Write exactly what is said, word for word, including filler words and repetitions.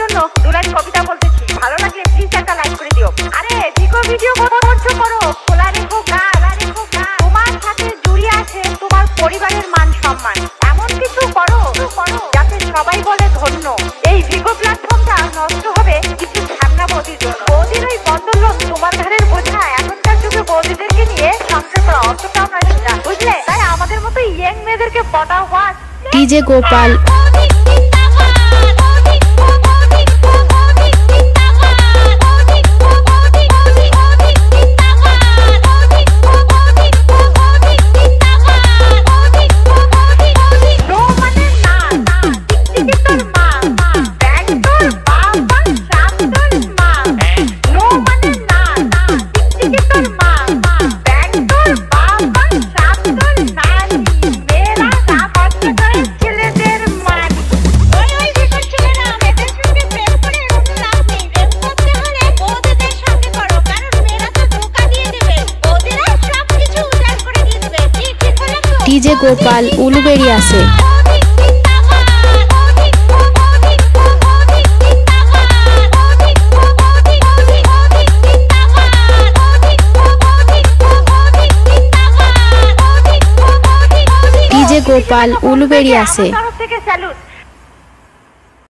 জন্য দুলাইন কবিতা বলতেছি, ভালো লাগলে প্লিজ একটা লাইক করে দিও। আরে ভিগো ভিডিও করছো করো, খোলা রেখো গান, খোলা রেখো গান। তোমার সাথে জড়িয়ে আছে তোমার পরিবারের মান সম্মান। এমন কিছু করো করো যাতে সবাই বলে ধন্য। এই ভিগো প্ল্যাটফর্মটা নষ্ট হবে কিছু ঝামনা বৌদির জন্য। বৌদির ওই বন্দর লোক তোমার ঘরের বোঝা। এখনকার যুগে বৌদিদেরকে নিয়ে সংসার করা অতটাও নয় সোজা, বুঝলে? তাই আমাদের মতো ইয়ং মেয়েদেরকে পটা হওয়া। ডিজে গোপাল ডিজে গোপাল উলুবেরিয়া সে। ডিজে গোপাল উলুবেরিয়া সে।